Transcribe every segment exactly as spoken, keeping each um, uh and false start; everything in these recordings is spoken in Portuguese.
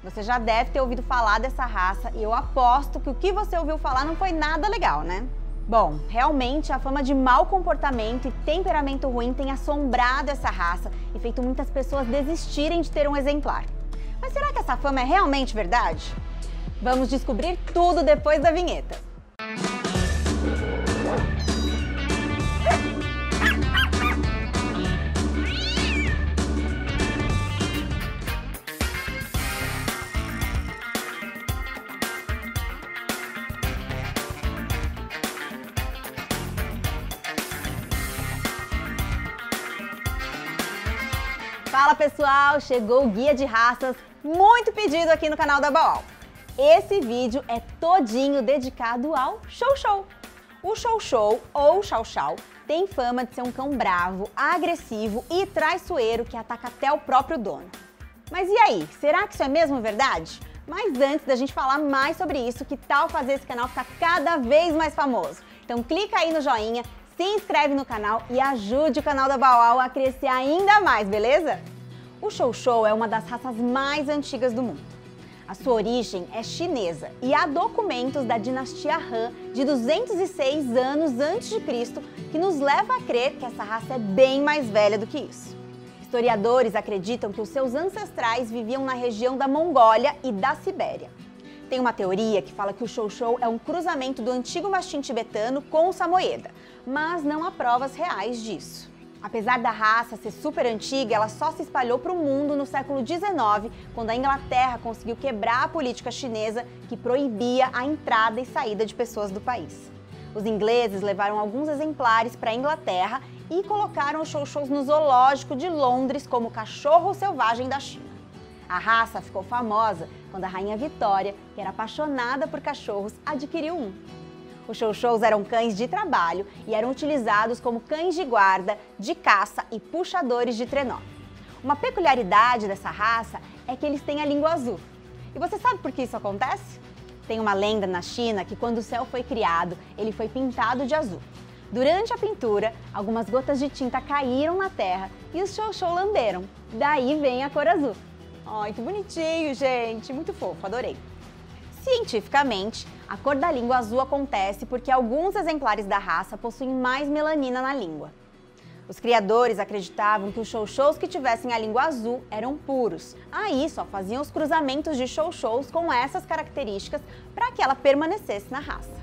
Você já deve ter ouvido falar dessa raça e eu aposto que o que você ouviu falar não foi nada legal, né? Bom, realmente a fama de mau comportamento e temperamento ruim tem assombrado essa raça e feito muitas pessoas desistirem de ter um exemplar. Mas será que essa fama é realmente verdade? Vamos descobrir tudo depois da vinheta. Fala pessoal, chegou o guia de raças muito pedido aqui no canal da Baol. Esse vídeo é todinho dedicado ao Chow Chow. O Chow Chow ou Chow Chow tem fama de ser um cão bravo, agressivo e traiçoeiro que ataca até o próprio dono. Mas e aí, será que isso é mesmo verdade? Mas antes da gente falar mais sobre isso, que tal fazer esse canal ficar cada vez mais famoso? Então clica aí no joinha, se inscreve no canal e ajude o canal da Baol a crescer ainda mais, beleza? O Chow Chow é uma das raças mais antigas do mundo. A sua origem é chinesa e há documentos da dinastia Han de duzentos e seis anos antes de Cristo que nos leva a crer que essa raça é bem mais velha do que isso. Historiadores acreditam que os seus ancestrais viviam na região da Mongólia e da Sibéria. Tem uma teoria que fala que o Chow Chow é um cruzamento do antigo mastim tibetano com o samoyeda, mas não há provas reais disso. Apesar da raça ser super antiga, ela só se espalhou para o mundo no século dezenove, quando a Inglaterra conseguiu quebrar a política chinesa que proibia a entrada e saída de pessoas do país. Os ingleses levaram alguns exemplares para a Inglaterra e colocaram os Chow Chows no zoológico de Londres como cachorro selvagem da China. A raça ficou famosa quando a rainha Vitória, que era apaixonada por cachorros, adquiriu um. Os Chow Chows eram cães de trabalho e eram utilizados como cães de guarda, de caça e puxadores de trenó. Uma peculiaridade dessa raça é que eles têm a língua azul. E você sabe por que isso acontece? Tem uma lenda na China que quando o céu foi criado, ele foi pintado de azul. Durante a pintura, algumas gotas de tinta caíram na terra e os Chow Chow lamberam. Daí vem a cor azul. Ai, que bonitinho, gente! Muito fofo, adorei! Cientificamente, a cor da língua azul acontece porque alguns exemplares da raça possuem mais melanina na língua. Os criadores acreditavam que os Chow Chows que tivessem a língua azul eram puros. Aí só faziam os cruzamentos de Chow Chows com essas características para que ela permanecesse na raça.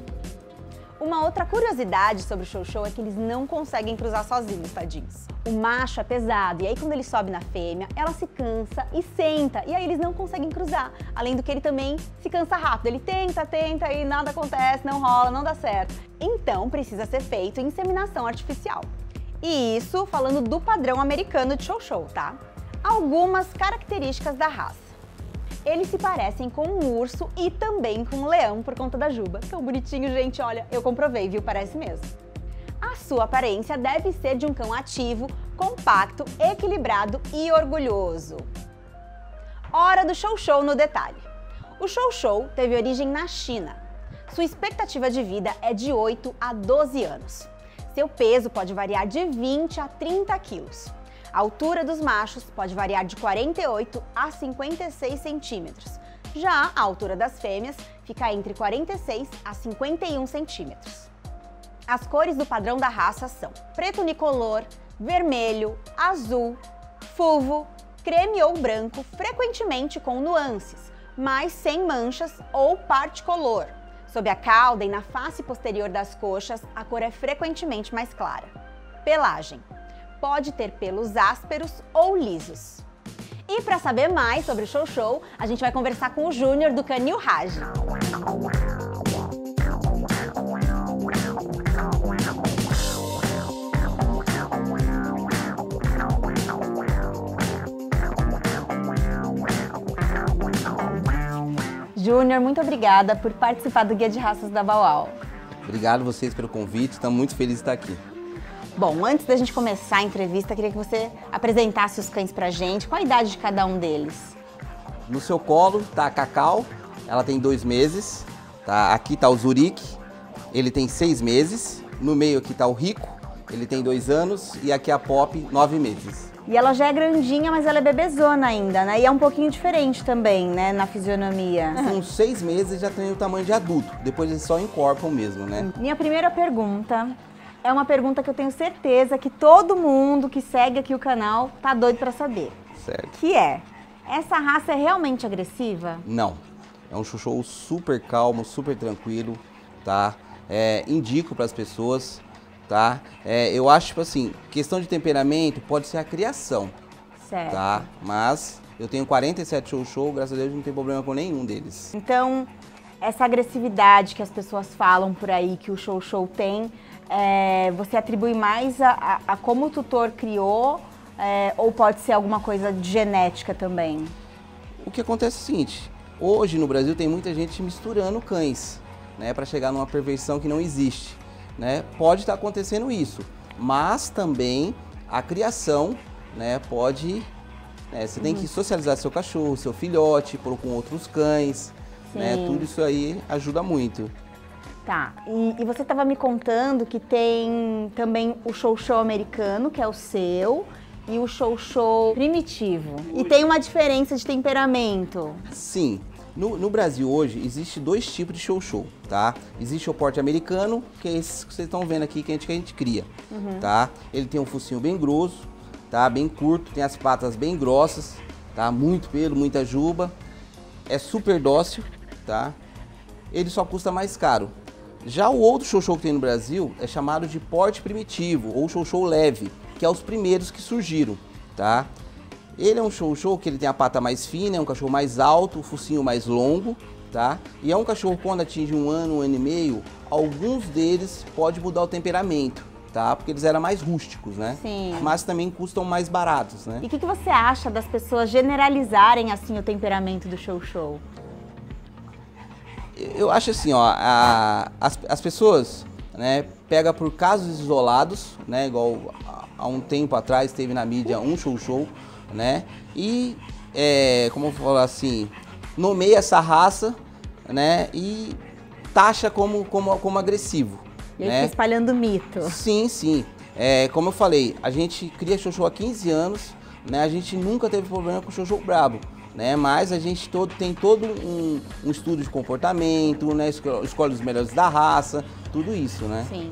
Uma outra curiosidade sobre o Chow Chow é que eles não conseguem cruzar sozinhos, tadinhos. O macho é pesado e aí quando ele sobe na fêmea, ela se cansa e senta e aí eles não conseguem cruzar. Além do que ele também se cansa rápido, ele tenta, tenta e nada acontece, não rola, não dá certo. Então precisa ser feito inseminação artificial. E isso falando do padrão americano de Chow Chow, tá? Algumas características da raça. Eles se parecem com um urso e também com um leão por conta da juba. Tão bonitinho, gente, olha, eu comprovei, viu? Parece mesmo. A sua aparência deve ser de um cão ativo, compacto, equilibrado e orgulhoso. Hora do Chow Chow no detalhe. O Chow Chow teve origem na China. Sua expectativa de vida é de oito a doze anos. Seu peso pode variar de vinte a trinta quilos. A altura dos machos pode variar de quarenta e oito a cinquenta e seis centímetros. Já a altura das fêmeas fica entre quarenta e seis a cinquenta e um centímetros. As cores do padrão da raça são preto unicolor, vermelho, azul, fulvo, creme ou branco, frequentemente com nuances, mas sem manchas ou particolor. Sob a cauda e na face posterior das coxas, a cor é frequentemente mais clara. Pelagem. Pode ter pelos ásperos ou lisos. E para saber mais sobre o Chow Chow, a gente vai conversar com o Júnior do Canil Raj. Júnior, muito obrigada por participar do Guia de Raças da Baol. Obrigado vocês pelo convite, estamos muito felizes de estar aqui. Bom, antes da gente começar a entrevista, queria que você apresentasse os cães pra gente. Qual a idade de cada um deles? No seu colo tá a Cacau, ela tem dois meses. Tá? Aqui tá o Zurique, ele tem seis meses. No meio aqui tá o Rico, ele tem dois anos. E aqui a Pop, nove meses. E ela já é grandinha, mas ela é bebezona ainda, né? E é um pouquinho diferente também, né, na fisionomia. Com seis meses já tem o tamanho de adulto, depois eles só encorpam mesmo, né? Minha primeira pergunta é uma pergunta que eu tenho certeza que todo mundo que segue aqui o canal tá doido pra saber. Certo. Que é, essa raça é realmente agressiva? Não, é um Chow super calmo, super tranquilo, tá? É, indico para as pessoas, tá? É, eu acho, tipo assim, questão de temperamento pode ser a criação, Certo. tá? Mas eu tenho quarenta e sete Chow, graças a Deus não tem problema com nenhum deles. Então, essa agressividade que as pessoas falam por aí que o Chow Chow tem, é, você atribui mais a, a, a como o tutor criou, é, ou pode ser alguma coisa de genética também? O que acontece é o seguinte, hoje no Brasil tem muita gente misturando cães, né, para chegar numa perversão que não existe, né? Pode estar acontecendo isso, mas também a criação, né, pode, né, você uhum. tem que socializar seu cachorro, seu filhote, pôr com outros cães, Sim. né? Tudo isso aí ajuda muito. Tá, e, e você estava me contando que tem também o Chow Chow americano, que é o seu, e o Chow Chow primitivo. E tem uma diferença de temperamento. Sim. No, no Brasil hoje, existe dois tipos de Chow Chow, tá? Existe o porte americano, que é esse que vocês estão vendo aqui, que a gente, que a gente cria, uhum. tá? Ele tem um focinho bem grosso, tá? Bem curto, tem as patas bem grossas, tá? Muito pelo, muita juba. É super dócil, tá? Ele só custa mais caro. Já o outro Chow Chow que tem no Brasil é chamado de porte primitivo, ou Chow Chow leve, que é os primeiros que surgiram, tá? Ele é um Chow Chow que ele tem a pata mais fina, é um cachorro mais alto, o focinho mais longo, tá? E é um cachorro quando atinge um ano, um ano e meio, alguns deles pode mudar o temperamento, tá? Porque eles eram mais rústicos, né? Sim. Mas também custam mais baratos, né? E o que, que você acha das pessoas generalizarem assim o temperamento do Chow Chow? Eu acho assim, ó, a, as, as pessoas, né, pega por casos isolados, né, igual há um tempo atrás teve na mídia um Chow Chow, né? E, é, como eu vou falar assim, nomeia essa raça, né? E taxa como, como, como agressivo. E aí né? fica espalhando mito. Sim, sim. É, como eu falei, a gente cria Chow Chow há quinze anos, né? A gente nunca teve problema com Chow Chow brabo, né? Mas a gente todo, tem todo um, um estudo de comportamento, né? Escolhe os melhores da raça, tudo isso, né? Sim.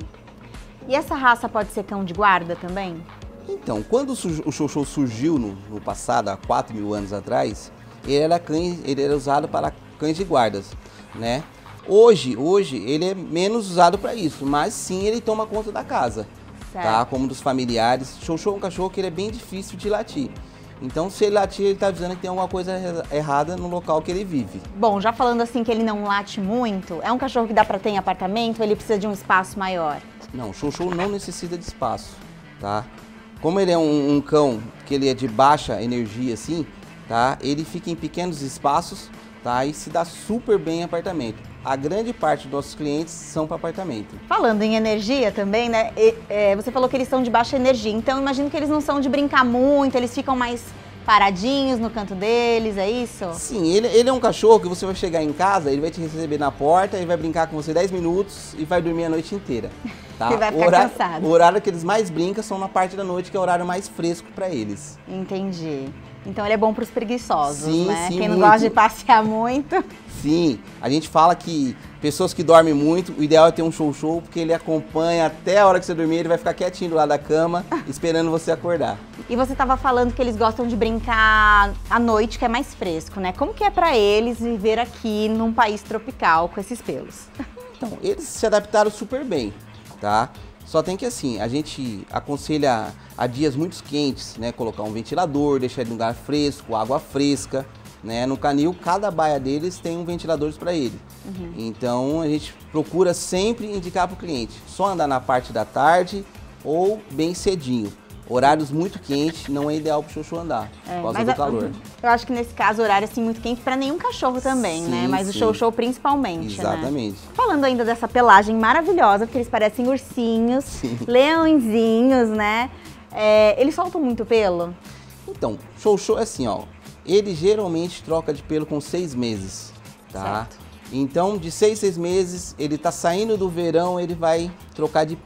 E essa raça pode ser cão de guarda também? Então, quando o Chow Chow surgiu no, no passado, há quatro mil anos atrás, ele era, cães, ele era usado para cães de guardas, né? Hoje, hoje ele é menos usado para isso, mas sim ele toma conta da casa, certo. Tá? Como dos familiares. Chow Chow é um cachorro que ele é bem difícil de latir. Então, se ele latir, ele está avisando que tem alguma coisa errada no local que ele vive. Bom, já falando assim que ele não late muito, é um cachorro que dá para ter em apartamento ou ele precisa de um espaço maior? Não, Chow Chow não necessita de espaço, tá? Como ele é um, um cão que ele é de baixa energia assim, tá? Ele fica em pequenos espaços, tá? E se dá super bem em apartamento. A grande parte dos nossos clientes são para apartamento. Falando em energia também, né? E, é, você falou que eles são de baixa energia, então imagino que eles não são de brincar muito, eles ficam mais paradinhos no canto deles, é isso? Sim, ele, ele é um cachorro que você vai chegar em casa, ele vai te receber na porta, ele vai brincar com você dez minutos e vai dormir a noite inteira. Tá? Você vai ficar o horário, cansado. O horário que eles mais brincam são na parte da noite, que é o horário mais fresco para eles. Entendi. Então ele é bom para os preguiçosos, sim, né? Sim, Quem não muito. gosta de passear muito. Sim, a gente fala que pessoas que dormem muito, o ideal é ter um Chow Chow, porque ele acompanha até a hora que você dormir, ele vai ficar quietinho do lado da cama, esperando você acordar. E você estava falando que eles gostam de brincar à noite, que é mais fresco, né? Como que é para eles viver aqui num país tropical com esses pelos? Então, eles se adaptaram super bem, tá? Só tem que assim, a gente aconselha a dias muito quentes, né? Colocar um ventilador, deixar ele em lugar fresco, água fresca, né? No canil, cada baia deles tem um ventilador para ele. Uhum. Então, a gente procura sempre indicar para o cliente, só andar na parte da tarde ou bem cedinho. Horários muito quentes não é ideal para o Chow Chow andar, é, por causa do calor. Eu acho que nesse caso, horário assim muito quente para nenhum cachorro também, sim, né? Mas sim. O Chow Chow principalmente, exatamente. Né? Falando ainda dessa pelagem maravilhosa, porque eles parecem ursinhos, sim. Leõezinhos, né? É, eles soltam muito pelo? Então, Chow Chow é assim, ó. Ele geralmente troca de pelo com seis meses, tá? Certo. Então, de seis, seis meses, ele tá saindo do verão, ele vai trocar de pelo.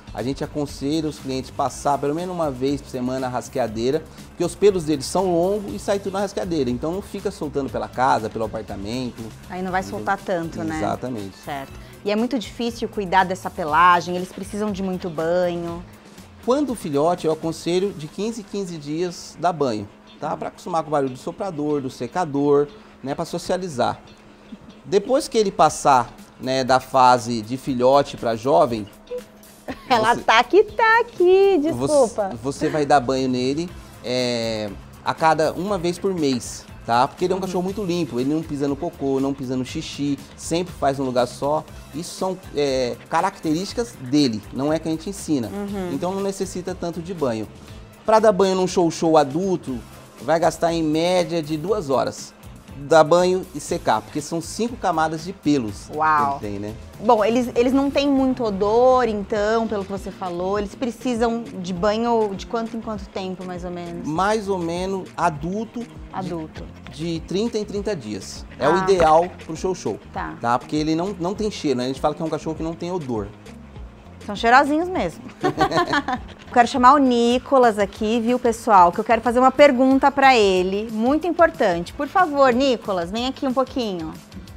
a gente aconselha os clientes passar pelo menos uma vez por semana a rasqueadeira, porque os pelos deles são longos e sai tudo na rasqueadeira, então não fica soltando pela casa, pelo apartamento. Aí não vai soltar tanto, né? Exatamente. Certo. E é muito difícil cuidar dessa pelagem, eles precisam de muito banho. Quando o filhote, eu aconselho de quinze em quinze dias dar banho, tá? Para acostumar com o barulho do soprador, do secador, né? Para socializar. Depois que ele passar, né, da fase de filhote para jovem... Ela você, tá aqui, tá aqui, desculpa. Você, você vai dar banho nele é, a cada uma vez por mês, tá? Porque ele é um uhum. cachorro muito limpo, ele não pisa no cocô, não pisa no xixi, sempre faz num lugar só. Isso são é, características dele, não é que a gente ensina. Uhum. Então não necessita tanto de banho. Para dar banho num show-show adulto, vai gastar em média de duas horas. Dar banho e secar, porque são cinco camadas de pelos. Uau! Que ele tem, né? Bom, eles, eles não têm muito odor, então, pelo que você falou. Eles precisam de banho de quanto em quanto tempo, mais ou menos? Mais ou menos adulto. Adulto. De, de trinta em trinta dias. É ah. o ideal pro show-show. Tá. tá. Porque ele não, não tem cheiro, né? A gente fala que é um cachorro que não tem odor. São cheirosinhos mesmo. Eu quero chamar o Nicolas aqui, viu, pessoal? Que eu quero fazer uma pergunta pra ele, muito importante. Por favor, Nicolas, vem aqui um pouquinho.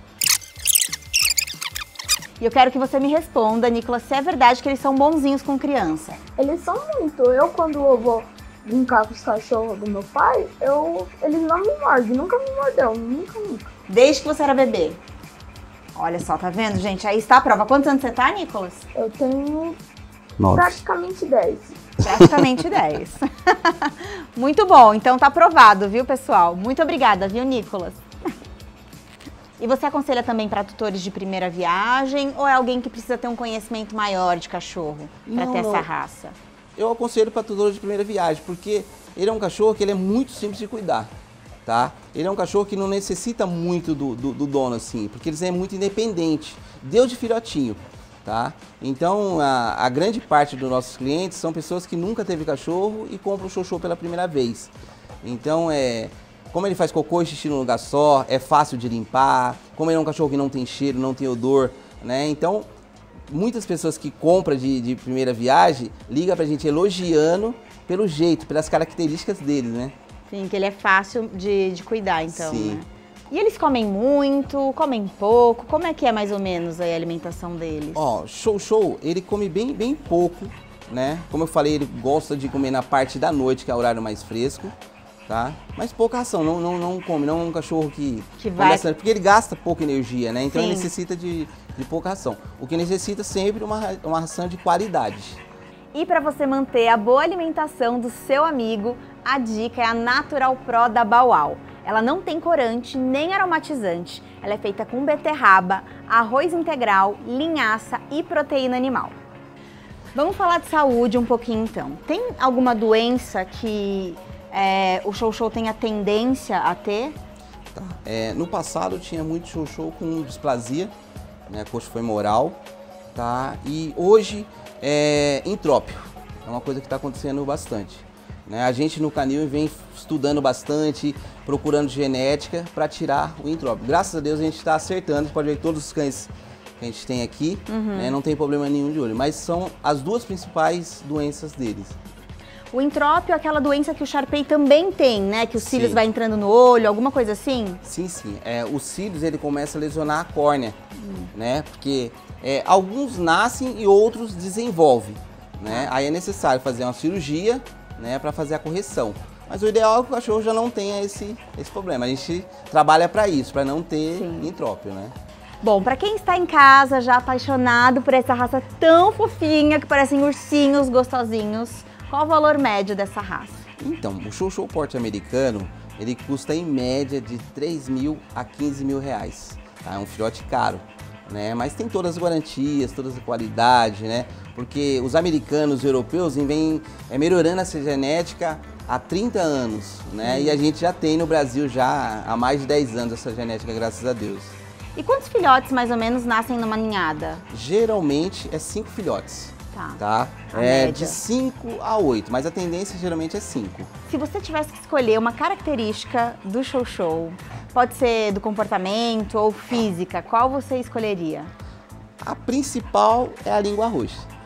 E eu quero que você me responda, Nicolas, se é verdade que eles são bonzinhos com criança. Eles são muito. Eu, quando eu vou brincar com os cachorros do meu pai, eu, eles não me mordem. Nunca me mordeu. Nunca, nunca. Desde que você era bebê? Olha só, tá vendo, gente? Aí está a prova. Quantos anos você tá, Nicolas? Eu tenho Nove. praticamente dez. Praticamente dez. Muito bom. Então tá aprovado, viu, pessoal? Muito obrigada, viu, Nicolas? E você aconselha também para tutores de primeira viagem ou é alguém que precisa ter um conhecimento maior de cachorro para ter não. essa raça? Eu aconselho para tutores de primeira viagem, porque ele é um cachorro que ele é muito simples de cuidar. Tá? Ele é um cachorro que não necessita muito do, do, do dono, assim, porque ele é muito independente, deu de filhotinho, tá? Então, a, a grande parte dos nossos clientes são pessoas que nunca teve cachorro e compram o show-show pela primeira vez. Então, é, como ele faz cocô e xixi num lugar só, é fácil de limpar, como ele é um cachorro que não tem cheiro, não tem odor, né? Então, muitas pessoas que compram de, de primeira viagem ligam pra gente elogiando pelo jeito, pelas características dele, né? Sim, que ele é fácil de, de cuidar, então, Sim. né? E eles comem muito, comem pouco? Como é que é mais ou menos a alimentação deles? Ó, show-show, ele come bem, bem pouco, né? Como eu falei, ele gosta de comer na parte da noite, que é o horário mais fresco, tá? Mas pouca ração, não, não, não come, não é um cachorro que... Que vai... Bastante, porque ele gasta pouca energia, né? Então Sim. ele necessita de, de pouca ração. O que necessita sempre é uma, uma ração de qualidade. E para você manter a boa alimentação do seu amigo, a dica é a Natural Pro da Bauau. Ela não tem corante nem aromatizante. Ela é feita com beterraba, arroz integral, linhaça e proteína animal. Vamos falar de saúde um pouquinho então. Tem alguma doença que é, o show-show tem a tendência a ter? Tá. É, no passado tinha muito show-show com displasia, né, coxa femoral, tá? E hoje é entrópio, é uma coisa que está acontecendo bastante. Né? A gente no canil vem estudando bastante, procurando genética para tirar o entrópio. Graças a Deus a gente está acertando, você pode ver que todos os cães que a gente tem aqui, uhum. né, não tem problema nenhum de olho, mas são as duas principais doenças deles. O entrópio é aquela doença que o Shar-Pei também tem, né? Que os Sim. cílios vai entrando no olho, alguma coisa assim? Sim, sim. É, os cílios ele começa a lesionar a córnea, hum. né? Porque é, alguns nascem e outros desenvolvem, né? Aí é necessário fazer uma cirurgia, né, para fazer a correção. Mas o ideal é que o cachorro já não tenha esse, esse problema. A gente trabalha para isso, para não ter Sim. entrópio, né? Bom, para quem está em casa já apaixonado por essa raça tão fofinha, que parecem ursinhos gostosinhos, qual o valor médio dessa raça? Então, o show-show porte americano, ele custa em média de três mil a quinze mil reais. Tá? É um filhote caro, né? Mas tem todas as garantias, todas as qualidades, né? Porque os americanos, os europeus, vêm é, melhorando essa genética há trinta anos, né? Hum. E a gente já tem no Brasil já há mais de dez anos essa genética, graças a Deus. E quantos filhotes, mais ou menos, nascem numa ninhada? Geralmente é cinco filhotes. Tá. tá? A É média. de cinco a oito, mas a tendência geralmente é cinco. Se você tivesse que escolher uma característica do show-show, pode ser do comportamento ou física, qual você escolheria? A principal é a língua roxa.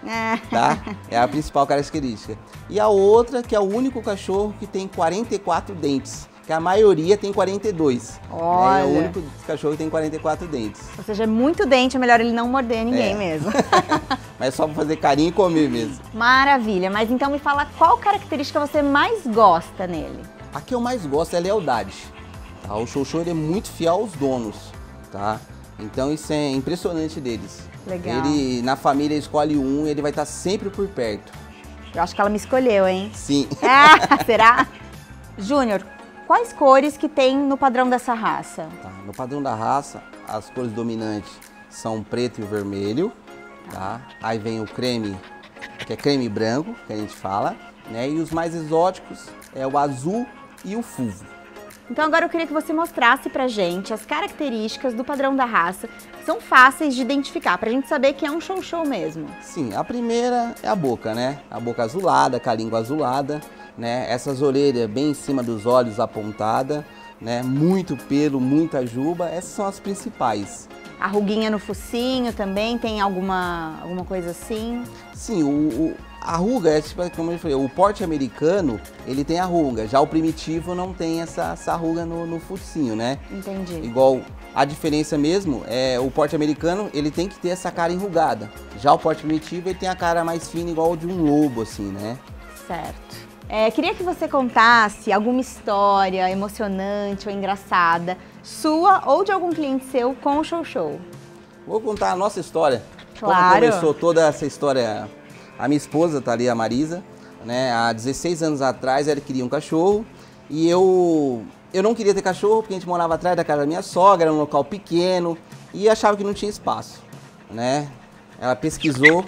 tá? É a principal característica. E a outra que é o único cachorro que tem quarenta e quatro dentes, que a maioria tem quarenta e dois. Olha. Né? É o único cachorro que tem quarenta e quatro dentes. Ou seja, é muito dente, é melhor ele não morder ninguém É. mesmo. Mas é só pra fazer carinho e comer mesmo. Maravilha, mas então me fala qual característica você mais gosta nele? A que eu mais gosto é a lealdade. Tá? O Chow Chow ele é muito fiel aos donos, tá? Então isso é impressionante deles. Legal. Ele, na família, escolhe um, ele vai estar sempre por perto. Eu acho que ela me escolheu, hein? Sim. Ah, será? Júnior, quais cores que tem no padrão dessa raça? Tá, no padrão da raça, as cores dominantes são o preto e o vermelho, tá? Aí vem o creme, que é creme branco, que a gente fala, né? E os mais exóticos é o azul e o fulvo. Então agora eu queria que você mostrasse pra gente as características do padrão da raça, que são fáceis de identificar, pra gente saber que é um Chow Chow mesmo. Sim, a primeira é a boca, né? A boca azulada, com a língua azulada, né? Essas orelhas bem em cima dos olhos apontada, né? Muito pelo, muita juba, essas são as principais. A ruguinha no focinho também, tem alguma, alguma coisa assim? Sim, o, o, a ruga é tipo, como eu falei, o porte americano, ele tem a ruga, já o primitivo não tem essa, essa ruga no, no focinho, né? Entendi. Igual, a diferença mesmo é o porte americano, ele tem que ter essa cara enrugada. Já o porte primitivo, ele tem a cara mais fina, igual de um lobo, assim, né? Certo. É, queria que você contasse alguma história emocionante ou engraçada, sua ou de algum cliente seu com o Chow Chow. Vou contar a nossa história. Claro. Como começou toda essa história, a minha esposa, tá ali, a Marisa, né? Há dezesseis anos atrás, ela queria um cachorro e eu, eu não queria ter cachorro porque a gente morava atrás da casa da minha sogra, era um local pequeno e achava que não tinha espaço, né? Ela pesquisou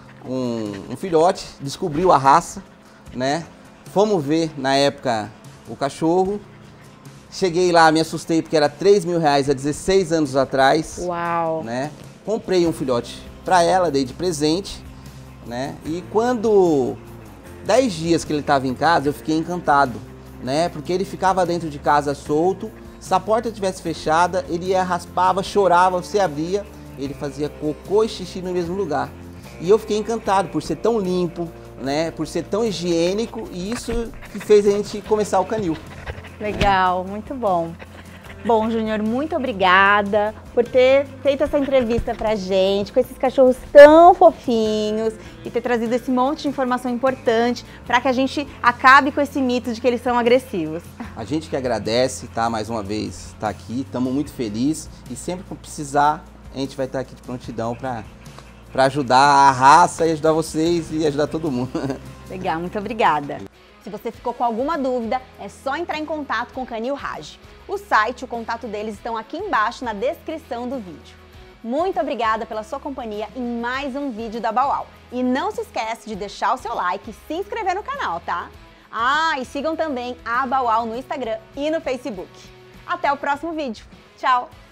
um, um filhote, descobriu a raça, né? Fomos ver, na época, o cachorro. Cheguei lá, me assustei porque era três mil reais há dezesseis anos atrás. Uau! Né? Comprei um filhote para ela, dei de presente, né? E quando dez dias que ele estava em casa, eu fiquei encantado, né? Porque ele ficava dentro de casa solto. Se a porta estivesse fechada, ele ia, raspava, chorava, você abria, ele fazia cocô e xixi no mesmo lugar. E eu fiquei encantado por ser tão limpo, né, por ser tão higiênico, e isso que fez a gente começar o canil. Legal, muito bom. Bom, Júnior, muito obrigada por ter feito essa entrevista pra gente, com esses cachorros tão fofinhos e ter trazido esse monte de informação importante para que a gente acabe com esse mito de que eles são agressivos. A gente que agradece, tá, mais uma vez, tá aqui, estamos muito felizes e sempre que precisar, a gente vai estar aqui de prontidão para para ajudar a raça e ajudar vocês e ajudar todo mundo. Legal, muito obrigada. Se você ficou com alguma dúvida, é só entrar em contato com o Canil Raj. O site e o contato deles estão aqui embaixo na descrição do vídeo. Muito obrigada pela sua companhia em mais um vídeo da Bauau. E não se esquece de deixar o seu like e se inscrever no canal, tá? Ah, e sigam também a Bauau no Instagram e no Facebook. Até o próximo vídeo. Tchau!